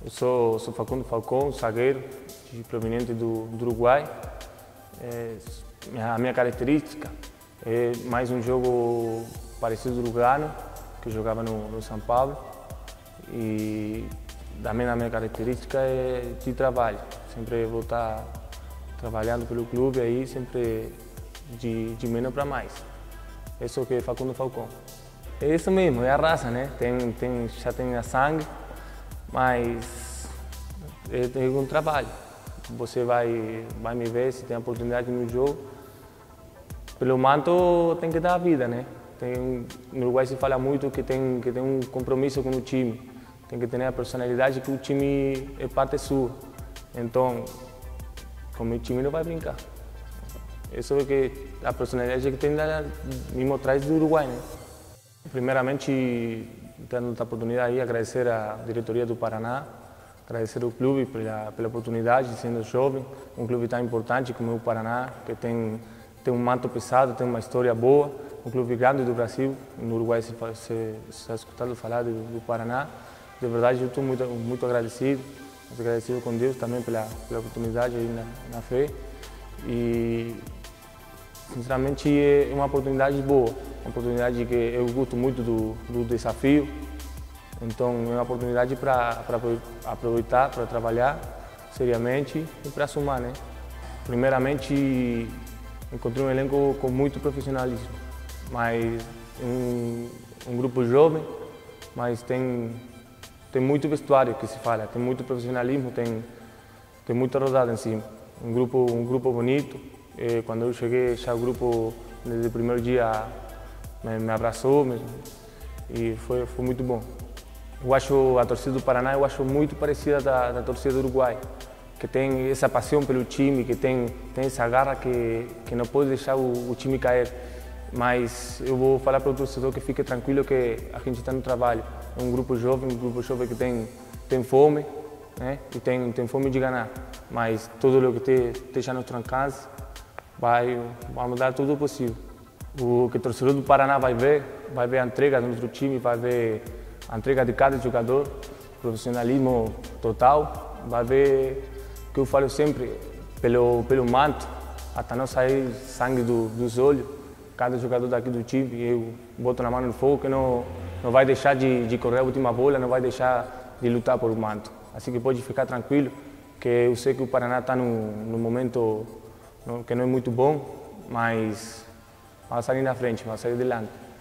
Eu sou Facundo Falcão, zagueiro, proveniente do Uruguai. A minha característica é mais um jogo parecido ao uruguaiano, que eu jogava no São Paulo. E também a minha característica é de trabalho. Sempre vou estar trabalhando pelo clube aí, sempre de menos para mais. Isso é o que é Facundo Falcão. É isso mesmo, é a raça, né? Já tem a sangue, mas é um trabalho. Você vai me ver se tem oportunidade no jogo. Pelo manto tem que dar a vida, né? No Uruguai se fala muito que tem um compromisso com o time. Tem que ter a personalidade que o time é parte sua. Então, com o meu time não vai brincar. Isso é que a personalidade que tem mesmo atrás do Uruguai, né? Primeiramente, tendo a oportunidade aí, agradecer à diretoria do Paraná, agradecer ao clube pela oportunidade, sendo jovem, um clube tão importante como é o Paraná, que tem um manto pesado, tem uma história boa, um clube grande do Brasil. No Uruguai se está escutando falar do Paraná. De verdade, eu estou muito agradecido com Deus também pela oportunidade aí na fé. E, sinceramente, é uma oportunidade boa, uma oportunidade que eu gosto muito do desafio. Então, é uma oportunidade para aproveitar, para trabalhar seriamente e para somar, né? Primeiramente, encontrei um elenco com muito profissionalismo, mas um grupo jovem, mas tem muito vestuário que se fala, tem muito profissionalismo, tem muita rodada em cima. Um grupo bonito. Quando eu cheguei, já o grupo, desde o primeiro dia, me abraçou e foi muito bom. Eu acho a torcida do Paraná muito parecida da torcida do Uruguai, que tem essa paixão pelo time, que tem essa garra que não pode deixar o time cair. Mas eu vou falar para o torcedor que fique tranquilo que a gente está no trabalho. É um grupo jovem que tem fome, né? E tem fome de ganhar. Mas tudo o que esteja no nosso alcance, vamos dar tudo o possível. O que o torcedor do Paraná vai ver a entrega do nosso time, vai ver a entrega de cada jogador, profissionalismo total, vai ver o que eu falo sempre, pelo manto, até não sair sangue dos olhos. Cada jogador daqui do time, eu boto na mão no fogo que não vai deixar de correr a última bola, não vai deixar de lutar por o manto. Assim que pode ficar tranquilo, que eu sei que o Paraná está num momento que não é muito bom, mas vamos sair na frente, vamos sair adiante.